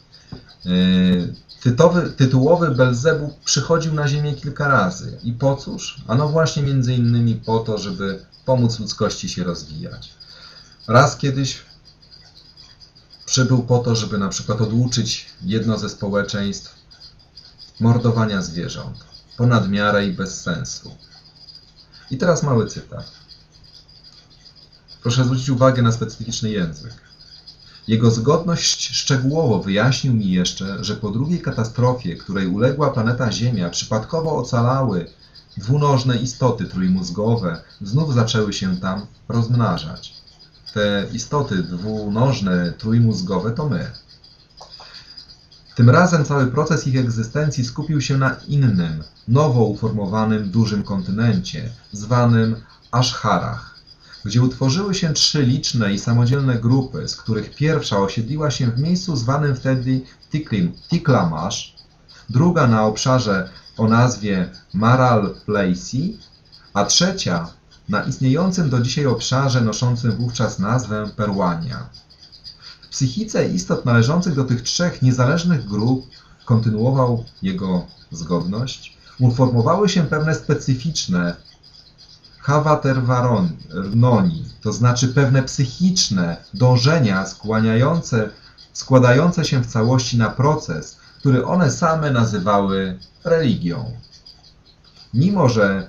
Tytułowy Belzebub przychodził na ziemię kilka razy. I po cóż? Ano właśnie między innymi po to, żeby pomóc ludzkości się rozwijać. Raz kiedyś przybył po to, żeby na przykład oduczyć jedno ze społeczeństw mordowania zwierząt. Ponad miarę i bez sensu. I teraz mały cytat. Proszę zwrócić uwagę na specyficzny język. Jego zgodność szczegółowo wyjaśnił mi jeszcze, że po drugiej katastrofie, której uległa planeta Ziemia, przypadkowo ocalały dwunożne istoty trójmózgowe, znów zaczęły się tam rozmnażać. Te istoty dwunożne, trójmózgowe to my. Tym razem cały proces ich egzystencji skupił się na innym, nowo uformowanym dużym kontynencie, zwanym Ashharach, gdzie utworzyły się 3 liczne i samodzielne grupy, z których pierwsza osiedliła się w miejscu zwanym wtedy Tiklamash, druga na obszarze o nazwie Maral Placy, a trzecia na istniejącym do dzisiaj obszarze noszącym wówczas nazwę Perwania. W psychice istot należących do tych 3 niezależnych grup, kontynuował jego zgodność, uformowały się pewne specyficzne hawatervarnoni, to znaczy pewne psychiczne dążenia składające się w całości na proces, który one same nazywały religią. Mimo że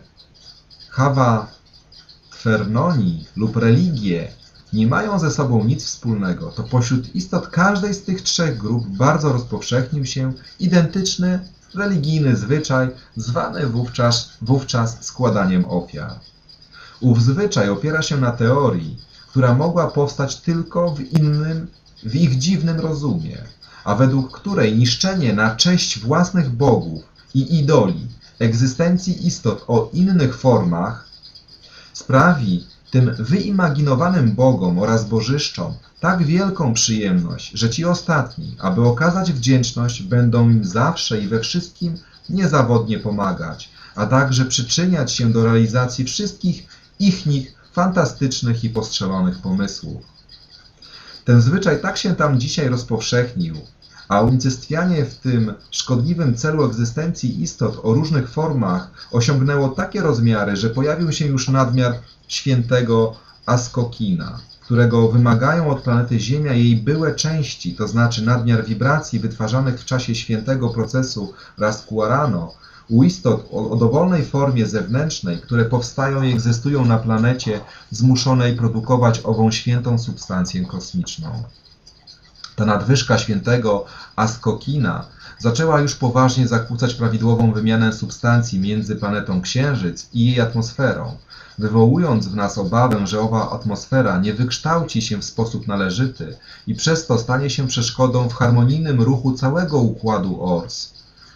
hawatervarnoni lub religie nie mają ze sobą nic wspólnego, to pośród istot każdej z tych trzech grup bardzo rozpowszechnił się identyczny religijny zwyczaj, zwany wówczas składaniem ofiar. Ów zwyczaj opiera się na teorii, która mogła powstać tylko w ich dziwnym rozumie, a według której niszczenie na cześć własnych bogów i idoli egzystencji istot o innych formach sprawi tym wyimaginowanym bogom oraz bożyszczom tak wielką przyjemność, że ci ostatni, aby okazać wdzięczność, będą im zawsze i we wszystkim niezawodnie pomagać, a także przyczyniać się do realizacji wszystkich ichnych fantastycznych i postrzelonych pomysłów. Ten zwyczaj tak się tam dzisiaj rozpowszechnił, a unicestwianie w tym szkodliwym celu egzystencji istot o różnych formach osiągnęło takie rozmiary, że pojawił się już nadmiar świętego Askokina, którego wymagają od planety Ziemia jej byłe części, to znaczy nadmiar wibracji wytwarzanych w czasie świętego procesu Raskuarano, u istot o dowolnej formie zewnętrznej, które powstają i egzystują na planecie zmuszonej produkować ową świętą substancję kosmiczną. Ta nadwyżka świętego Askokina zaczęła już poważnie zakłócać prawidłową wymianę substancji między planetą Księżyc i jej atmosferą, wywołując w nas obawę, że owa atmosfera nie wykształci się w sposób należyty i przez to stanie się przeszkodą w harmonijnym ruchu całego układu ORS,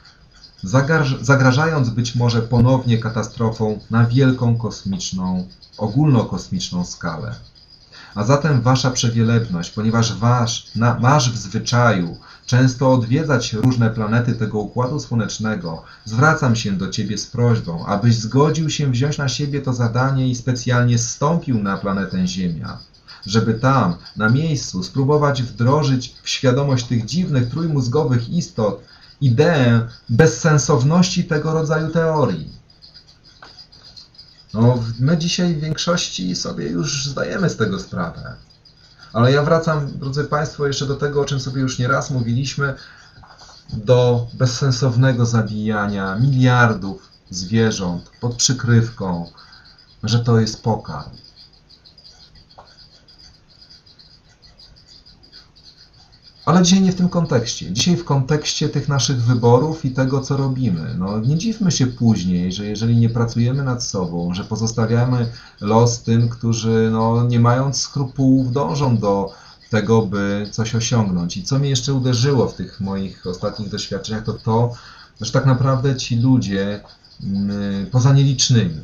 zagrażając być może ponownie katastrofą na wielką kosmiczną, ogólnokosmiczną skalę. A zatem wasza przewielebność, ponieważ masz w zwyczaju często odwiedzać różne planety tego Układu Słonecznego, zwracam się do ciebie z prośbą, abyś zgodził się wziąć na siebie to zadanie i specjalnie zstąpił na planetę Ziemia, żeby tam, na miejscu, spróbować wdrożyć w świadomość tych dziwnych, trójmózgowych istot ideę bezsensowności tego rodzaju teorii. No, my dzisiaj w większości sobie już zdajemy z tego sprawę. Ale ja wracam, drodzy Państwo, jeszcze do tego, o czym sobie już nieraz mówiliśmy, do bezsensownego zabijania miliardów zwierząt pod przykrywką, że to jest pokarm. Ale dzisiaj nie w tym kontekście. Dzisiaj w kontekście tych naszych wyborów i tego, co robimy. No, nie dziwmy się później, że jeżeli nie pracujemy nad sobą, że pozostawiamy los tym, którzy nie mając skrupułów dążą do tego, by coś osiągnąć. I co mnie jeszcze uderzyło w tych moich ostatnich doświadczeniach, to to, że tak naprawdę ci ludzie, poza nielicznymi,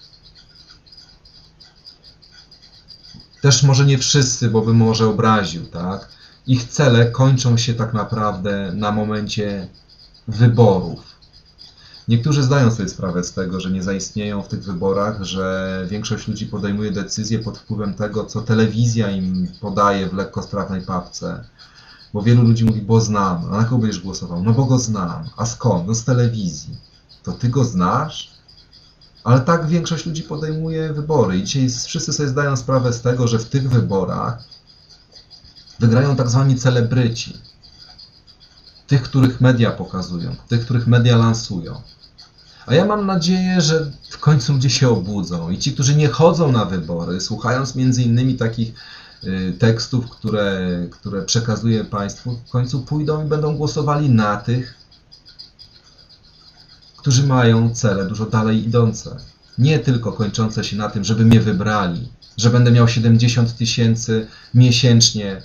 też może nie wszyscy, bo bym może obraził, tak? Ich cele kończą się tak naprawdę na momencie wyborów. Niektórzy zdają sobie sprawę z tego, że nie zaistnieją w tych wyborach, że większość ludzi podejmuje decyzje pod wpływem tego, co telewizja im podaje w lekkostrawnej papce. Bo wielu ludzi mówi, bo znam. A na kogo będziesz głosował? No bo go znam. A skąd? No z telewizji. To ty go znasz? Ale tak większość ludzi podejmuje wybory. I dzisiaj wszyscy sobie zdają sprawę z tego, że w tych wyborach wygrają tak zwani celebryci. Tych, których media pokazują, tych, których media lansują. A ja mam nadzieję, że w końcu ludzie się obudzą i ci, którzy nie chodzą na wybory, słuchając między innymi takich tekstów, które przekazuję Państwu, w końcu pójdą i będą głosowali na tych, którzy mają cele dużo dalej idące. Nie tylko kończące się na tym, żeby mnie wybrali, że będę miał 70 000 miesięcznie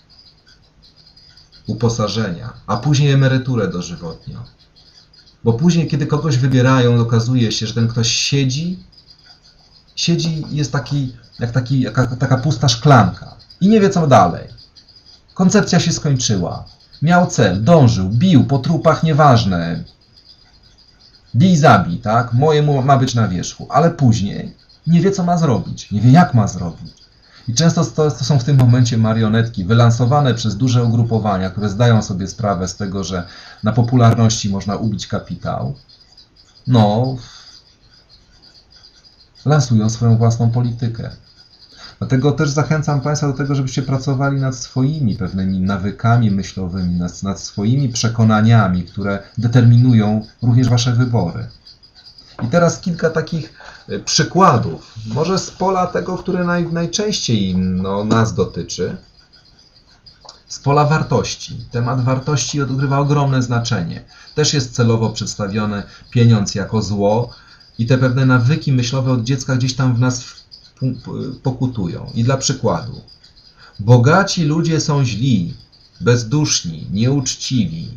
uposażenia, a później emeryturę dożywotnią. Bo później, kiedy kogoś wybierają, okazuje się, że ten ktoś siedzi jest taka pusta szklanka i nie wie co dalej. Koncepcja się skończyła. Miał cel, dążył, bił po trupach, nieważne. Bij, zabij, tak? Moje ma być na wierzchu, ale później nie wie co ma zrobić, nie wie jak ma zrobić. I często to są w tym momencie marionetki wylansowane przez duże ugrupowania, które zdają sobie sprawę z tego, że na popularności można ubić kapitał. No, lansują swoją własną politykę. Dlatego też zachęcam Państwa do tego, żebyście pracowali nad swoimi pewnymi nawykami myślowymi, nad swoimi przekonaniami, które determinują również Wasze wybory. I teraz kilka takich przykładów, może z pola tego, które najczęściej nas dotyczy, z pola wartości. Temat wartości odgrywa ogromne znaczenie. Też jest celowo przedstawiony pieniądz jako zło i te pewne nawyki myślowe od dziecka gdzieś tam w nas pokutują. I dla przykładu. Bogaci ludzie są źli, bezduszni, nieuczciwi.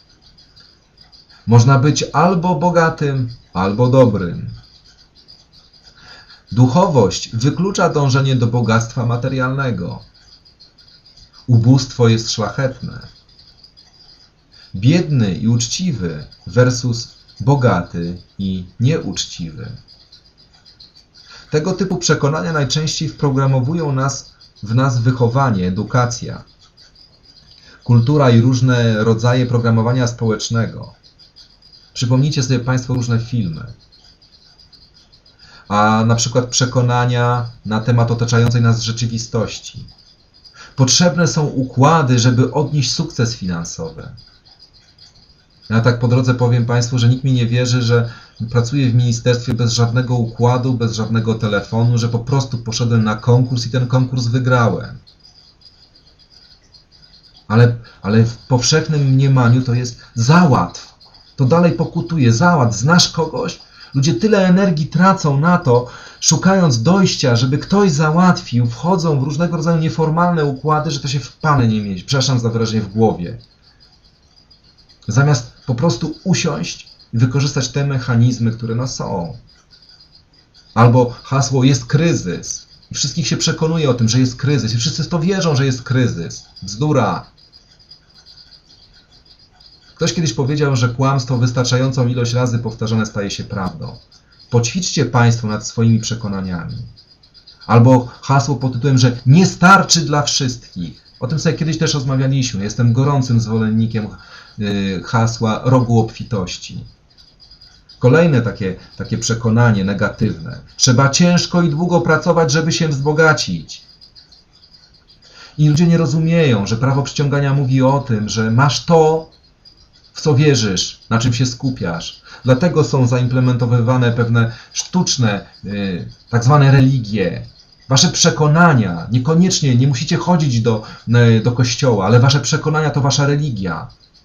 Można być albo bogatym, albo dobrym. Duchowość wyklucza dążenie do bogactwa materialnego. Ubóstwo jest szlachetne. Biedny i uczciwy versus bogaty i nieuczciwy. Tego typu przekonania najczęściej wprogramowują w nas wychowanie, edukacja, kultura i różne rodzaje programowania społecznego. Przypomnijcie sobie Państwo różne filmy. A na przykład przekonania na temat otaczającej nas rzeczywistości. Potrzebne są układy, żeby odnieść sukces finansowy. Ja tak po drodze powiem Państwu, że nikt mi nie wierzy, że pracuję w ministerstwie bez żadnego układu, bez żadnego telefonu, że po prostu poszedłem na konkurs i ten konkurs wygrałem. Ale w powszechnym mniemaniu to jest załatw. To dalej pokutuje. Załatw. Znasz kogoś? Ludzie tyle energii tracą na to, szukając dojścia, żeby ktoś załatwił, wchodzą w różnego rodzaju nieformalne układy, że to się w pane nie mieści. Przepraszam za wyrażenie, w głowie. Zamiast po prostu usiąść i wykorzystać te mechanizmy, które są. Albo hasło jest kryzys. I wszystkich się przekonuje o tym, że jest kryzys. I wszyscy w to wierzą, że jest kryzys. Bzdura. Ktoś kiedyś powiedział, że kłamstwo wystarczającą ilość razy powtarzane staje się prawdą. Poćwiczcie Państwo nad swoimi przekonaniami. Albo hasło pod tytułem, że nie starczy dla wszystkich. O tym sobie kiedyś też rozmawialiśmy. Jestem gorącym zwolennikiem hasła rogu obfitości. Kolejne takie przekonanie negatywne. Trzeba ciężko i długo pracować, żeby się wzbogacić. I ludzie nie rozumieją, że prawo przyciągania mówi o tym, że masz to, w co wierzysz, na czym się skupiasz. Dlatego są zaimplementowywane pewne sztuczne, tak zwane religie. Wasze przekonania, niekoniecznie, nie musicie chodzić do kościoła, ale wasze przekonania to wasza religia.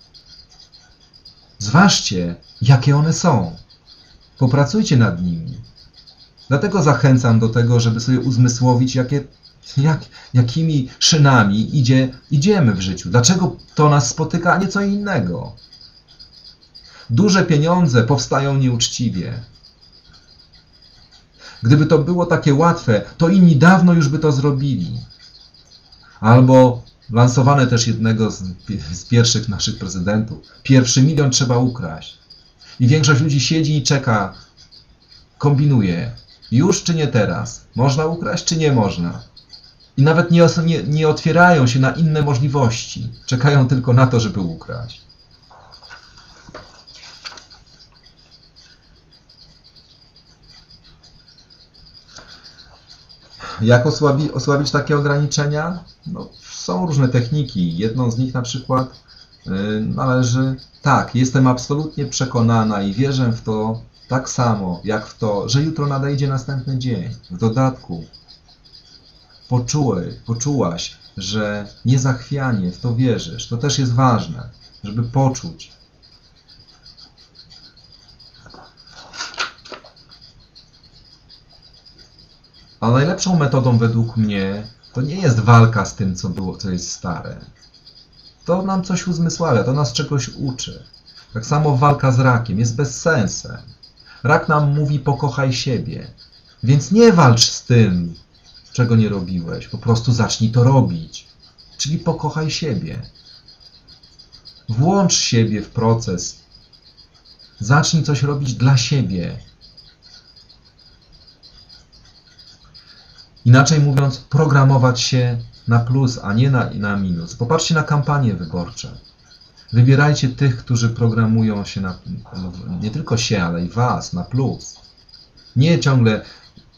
Zważcie, jakie one są. Popracujcie nad nimi. Dlatego zachęcam do tego, żeby sobie uzmysłowić, jakimi szynami idziemy w życiu. Dlaczego to nas spotyka, a nie co innego. Duże pieniądze powstają nieuczciwie. Gdyby to było takie łatwe, to inni dawno już by to zrobili. Albo lansowane też jednego z pierwszych naszych prezydentów. 1 milion trzeba ukraść. I większość ludzi siedzi i czeka, kombinuje. Już czy nie teraz? Można ukraść czy nie można? I nawet nie otwierają się na inne możliwości. Czekają tylko na to, żeby ukraść. Jak osłabić takie ograniczenia? No, są różne techniki. Jedną z nich na przykład należy... Tak, jestem absolutnie przekonana i wierzę w to tak samo, jak w to, że jutro nadejdzie następny dzień. W dodatku poczułaś, że niezachwianie w to wierzysz. To też jest ważne, żeby poczuć. A najlepszą metodą według mnie to nie jest walka z tym, co jest stare. To nam coś uzmysławia, to nas czegoś uczy. Tak samo walka z rakiem jest bezsensem. Rak nam mówi pokochaj siebie. Więc nie walcz z tym, czego nie robiłeś. Po prostu zacznij to robić. Czyli pokochaj siebie. Włącz siebie w proces. Zacznij coś robić dla siebie. Inaczej mówiąc, programować się na plus, a nie na minus. Popatrzcie na kampanie wyborcze. Wybierajcie tych, którzy programują się nie tylko się, ale i was na plus. Nie ciągle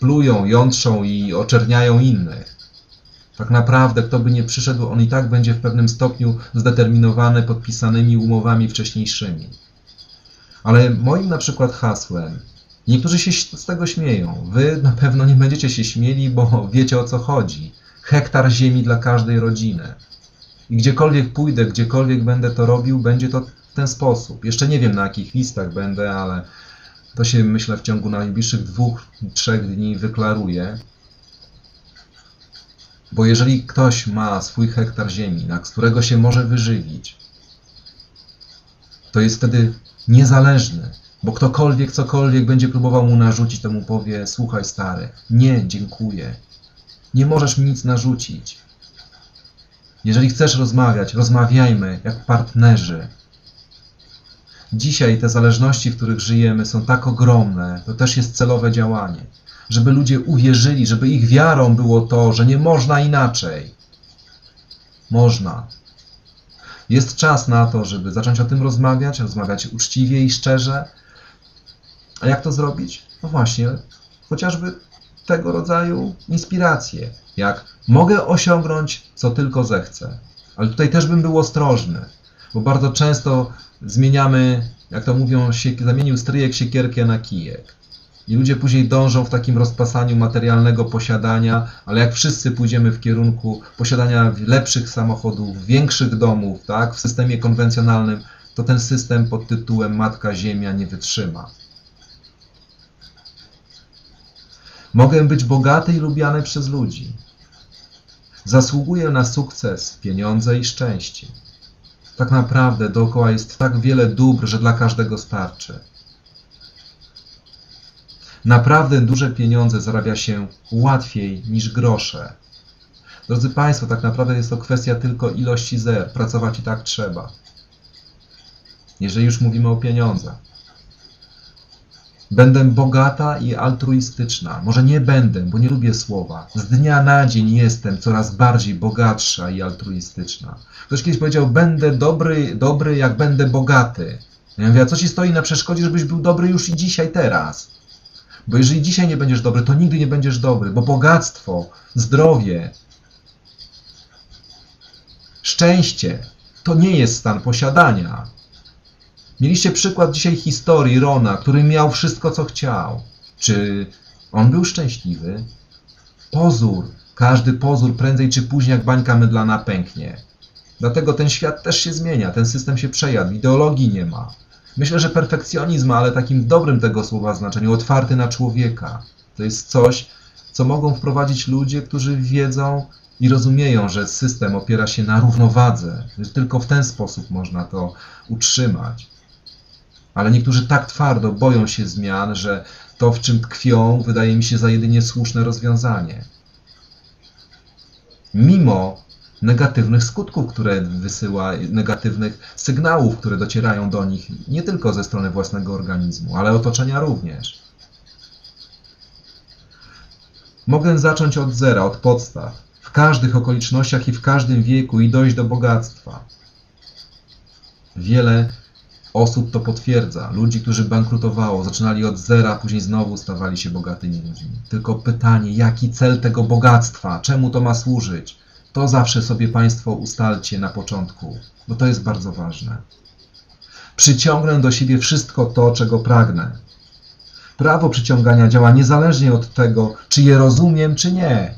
plują, jątrzą i oczerniają innych. Tak naprawdę, kto by nie przyszedł, on i tak będzie w pewnym stopniu zdeterminowany podpisanymi umowami wcześniejszymi. Ale moim na przykład hasłem, niektórzy się z tego śmieją, wy na pewno nie będziecie się śmieli, bo wiecie, o co chodzi. Hektar ziemi dla każdej rodziny. I gdziekolwiek pójdę, gdziekolwiek będę to robił, będzie to w ten sposób. Jeszcze nie wiem, na jakich listach będę, ale to się, myślę, w ciągu najbliższych 2-3 dni wyklaruje. Bo jeżeli ktoś ma swój hektar ziemi, z którego się może wyżywić, to jest wtedy niezależny. Bo ktokolwiek, cokolwiek będzie próbował mu narzucić, to mu powie: słuchaj stary, nie, dziękuję. Nie możesz mi nic narzucić. Jeżeli chcesz rozmawiać, rozmawiajmy jak partnerzy. Dzisiaj te zależności, w których żyjemy, są tak ogromne, to też jest celowe działanie. Żeby ludzie uwierzyli, żeby ich wiarą było to, że nie można inaczej. Można. Jest czas na to, żeby zacząć o tym rozmawiać uczciwie i szczerze. A jak to zrobić? No właśnie, chociażby tego rodzaju inspiracje. Jak mogę osiągnąć, co tylko zechcę. Ale tutaj też bym był ostrożny, bo bardzo często zmieniamy, jak to mówią, zamienił stryjek siekierkę na kijek. I ludzie później dążą w takim rozpasaniu materialnego posiadania, ale jak wszyscy pójdziemy w kierunku posiadania lepszych samochodów, większych domów, tak, w systemie konwencjonalnym, to ten system pod tytułem Matka Ziemia nie wytrzyma. Mogę być bogaty i lubiany przez ludzi. Zasługuję na sukces, pieniądze i szczęście. Tak naprawdę dookoła jest tak wiele dóbr, że dla każdego starczy. Naprawdę duże pieniądze zarabia się łatwiej niż grosze. Drodzy Państwo, tak naprawdę jest to kwestia tylko ilości zer. Pracować i tak trzeba. Jeżeli już mówimy o pieniądzach. Będę bogata i altruistyczna. Może nie będę, bo nie lubię słowa. Z dnia na dzień jestem coraz bardziej bogatsza i altruistyczna. Ktoś kiedyś powiedział: będę dobry jak będę bogaty. Ja mówię: a co ci stoi na przeszkodzie, żebyś był dobry już i dzisiaj, teraz? Bo jeżeli dzisiaj nie będziesz dobry, to nigdy nie będziesz dobry, bo bogactwo, zdrowie, szczęście to nie jest stan posiadania. Mieliście przykład dzisiaj historii Rona, który miał wszystko, co chciał. Czy on był szczęśliwy? Pozór. Każdy pozór prędzej czy później jak bańka mydlana pęknie. Dlatego ten świat też się zmienia, ten system się przejadł, ideologii nie ma. Myślę, że perfekcjonizm, ale takim dobrym tego słowa znaczeniu, otwarty na człowieka. To jest coś, co mogą wprowadzić ludzie, którzy wiedzą i rozumieją, że system opiera się na równowadze. Tylko w ten sposób można to utrzymać. Ale niektórzy tak twardo boją się zmian, że to, w czym tkwią, wydaje mi się za jedynie słuszne rozwiązanie. Mimo negatywnych skutków, które wysyła, negatywnych sygnałów, które docierają do nich nie tylko ze strony własnego organizmu, ale otoczenia również. Mogę zacząć od zera, od podstaw, w każdych okolicznościach i w każdym wieku i dojść do bogactwa. Wiele osób to potwierdza. Ludzi, którzy bankrutowało, zaczynali od zera, później znowu stawali się bogatymi ludźmi. Tylko pytanie, jaki cel tego bogactwa? Czemu to ma służyć? To zawsze sobie Państwo ustalcie na początku, bo to jest bardzo ważne. Przyciągnę do siebie wszystko to, czego pragnę. Prawo przyciągania działa niezależnie od tego, czy je rozumiem, czy nie.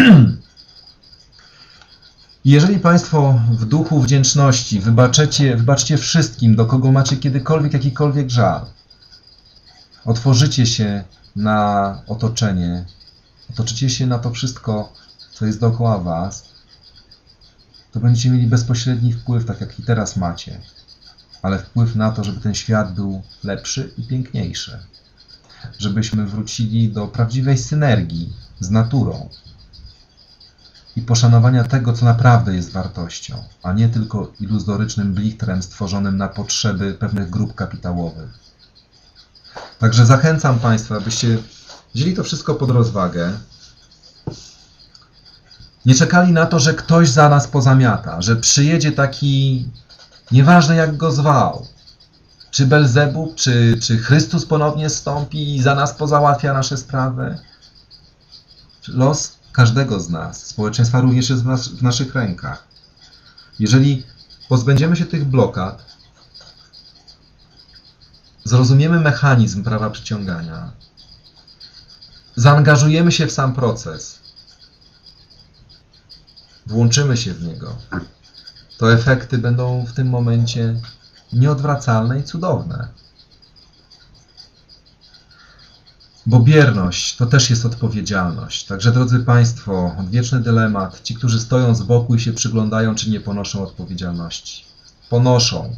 Jeżeli Państwo w duchu wdzięczności wybaczcie wszystkim, do kogo macie kiedykolwiek jakikolwiek żal, otworzycie się na otoczenie, otoczycie się na to wszystko, co jest dookoła Was, to będziecie mieli bezpośredni wpływ, tak jak i teraz macie, ale wpływ na to, żeby ten świat był lepszy i piękniejszy. Żebyśmy wrócili do prawdziwej synergii z naturą i poszanowania tego, co naprawdę jest wartością, a nie tylko iluzorycznym blichtrem stworzonym na potrzeby pewnych grup kapitałowych. Także zachęcam Państwa, abyście wzięli to wszystko pod rozwagę, nie czekali na to, że ktoś za nas pozamiata, że przyjedzie taki, nieważne jak go zwał, czy Belzebub, czy Chrystus ponownie zstąpi i za nas pozałatwia nasze sprawy. Los każdego z nas, społeczeństwa również jest w naszych rękach. Jeżeli pozbędziemy się tych blokad, zrozumiemy mechanizm prawa przyciągania, zaangażujemy się w sam proces, włączymy się w niego, to efekty będą w tym momencie nieodwracalne i cudowne. Bo bierność to też jest odpowiedzialność. Także, drodzy Państwo, odwieczny dylemat. Ci, którzy stoją z boku i się przyglądają, czy nie ponoszą odpowiedzialności. Ponoszą.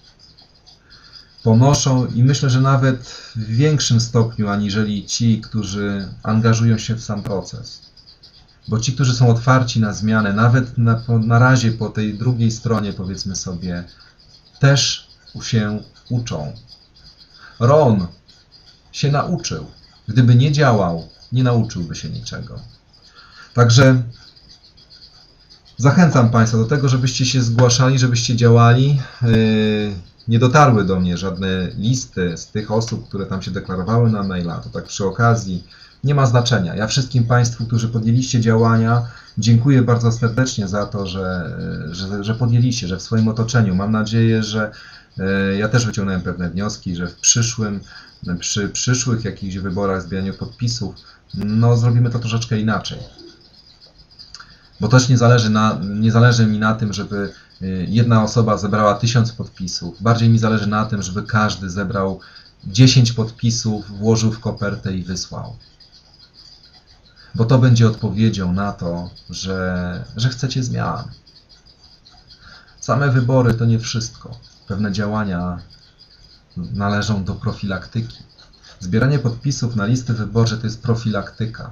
Ponoszą i myślę, że nawet w większym stopniu, aniżeli ci, którzy angażują się w sam proces. Bo ci, którzy są otwarci na zmianę, nawet na razie po tej drugiej stronie, powiedzmy sobie, też się uczą. Ron się nauczył. Gdyby nie działał, nie nauczyłby się niczego. Także zachęcam Państwa do tego, żebyście się zgłaszali, żebyście działali. Nie dotarły do mnie żadne listy z tych osób, które tam się deklarowały na maila. To tak przy okazji. Nie ma znaczenia. Ja wszystkim Państwu, którzy podjęliście działania, dziękuję bardzo serdecznie za to, że podjęliście, że w swoim otoczeniu. Mam nadzieję, że ja też wyciągnąłem pewne wnioski, że przy przyszłych jakichś wyborach, zbieraniu podpisów, no zrobimy to troszeczkę inaczej. Bo też nie zależy mi na tym, żeby jedna osoba zebrała 1000 podpisów. Bardziej mi zależy na tym, żeby każdy zebrał 10 podpisów, włożył w kopertę i wysłał. Bo to będzie odpowiedzią na to, że chcecie zmian. Same wybory to nie wszystko. Pewne działania należą do profilaktyki. Zbieranie podpisów na listy wyborcze to jest profilaktyka.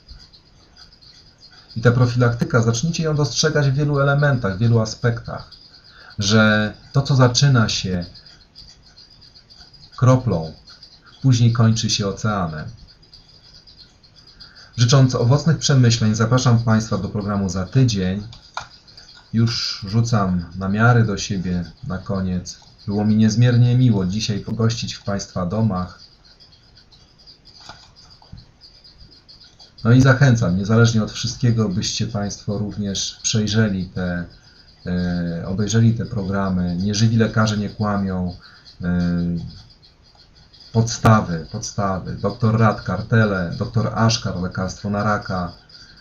I ta profilaktyka, zacznijcie ją dostrzegać w wielu elementach, w wielu aspektach. Że to, co zaczyna się kroplą, później kończy się oceanem. Życząc owocnych przemyśleń, zapraszam Państwa do programu za tydzień. Już rzucam namiary do siebie na koniec. Było mi niezmiernie miło dzisiaj pogościć w Państwa domach. No i zachęcam, niezależnie od wszystkiego, byście Państwo również obejrzeli te programy. Nieżywi lekarze nie kłamią. Podstawy. Dr Rad, kartele, dr Aszkar, lekarstwo na raka.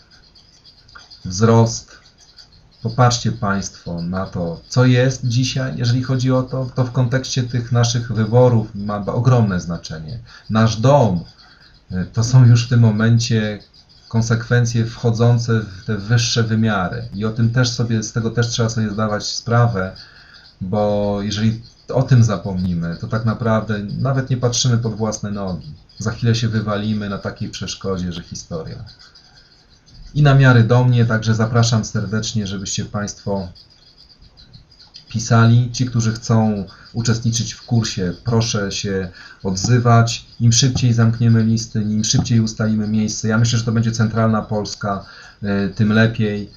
Wzrost. Popatrzcie Państwo na to, co jest dzisiaj, jeżeli chodzi o to, to w kontekście tych naszych wyborów ma ogromne znaczenie. Nasz dom to są już w tym momencie konsekwencje wchodzące w te wyższe wymiary. I z tego też trzeba sobie zdawać sprawę, bo jeżeli o tym zapomnimy, to tak naprawdę nawet nie patrzymy pod własne nogi. Za chwilę się wywalimy na takiej przeszkodzie, że historia. I namiary do mnie, także zapraszam serdecznie, żebyście Państwo pisali. Ci, którzy chcą uczestniczyć w kursie, proszę się odzywać. Im szybciej zamkniemy listy, im szybciej ustalimy miejsce. Ja myślę, że to będzie centralna Polska, tym lepiej.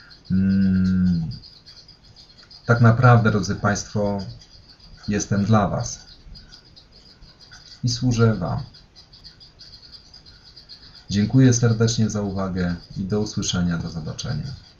Tak naprawdę, drodzy Państwo, jestem dla Was i służę Wam. Dziękuję serdecznie za uwagę i do usłyszenia, do zobaczenia.